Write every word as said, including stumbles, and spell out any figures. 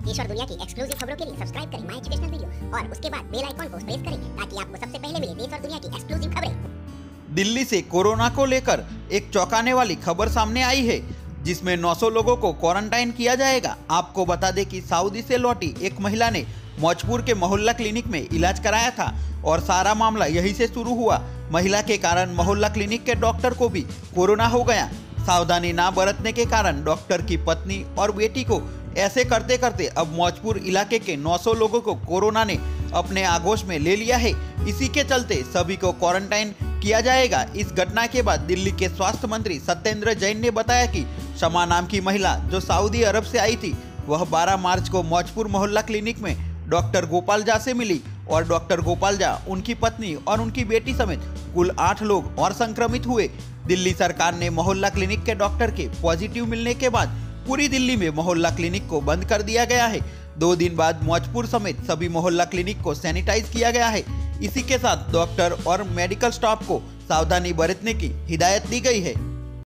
देश और दुनिया की एक्सक्लूसिव खबरों के लिए सब्सक्राइब करें माय एजुकेशनल वीडियो और उसके बाद बेल आइकॉन को प्रेस करें ताकि आपको सबसे पहले मिले देश और दुनिया की एक्सक्लूसिव खबरें। दिल्ली से कोरोना को लेकर एक चौंकाने वाली खबर सामने आई है, जिसमें नौ सौ लोगों को क्वारंटाइन किया जाएगा। आपको बता दें कि सऊदी से लौटी एक महिला ने मौजपुर के मोहल्ला क्लिनिक में इलाज कराया था और सारा मामला यहीं से शुरू हुआ। महिला के कारण मोहल्ला क्लिनिक के डॉक्टर को भी कोरोना हो गया। सावधानी ना बरतने के कारण डॉक्टर की पत्नी और बेटी को ऐसे करते करते अब मौजपुर इलाके के नौ सौ लोगों को कोरोना ने अपने आगोश में ले लिया है। इसी के चलते सभी को क्वारंटाइन किया जाएगा। इस घटना के बाद दिल्ली के स्वास्थ्य मंत्री सत्येंद्र जैन ने बताया कि शमा नाम की महिला जो सऊदी अरब से आई थी, वह बारह मार्च को मौजपुर मोहल्ला क्लिनिक में डॉक्टर गोपाल झा से मिली और डॉक्टर गोपाल झा, उनकी पत्नी और उनकी बेटी समेत कुल आठ लोग और संक्रमित हुए। दिल्ली सरकार ने मोहल्ला क्लिनिक के डॉक्टर के पॉजिटिव मिलने के बाद पूरी दिल्ली में मोहल्ला क्लिनिक को बंद कर दिया गया है। दो दिन बाद मौजपुर समेत सभी मोहल्ला क्लिनिक को सैनिटाइज किया गया है। इसी के साथ डॉक्टर और मेडिकल स्टाफ को सावधानी बरतने की हिदायत दी गई है।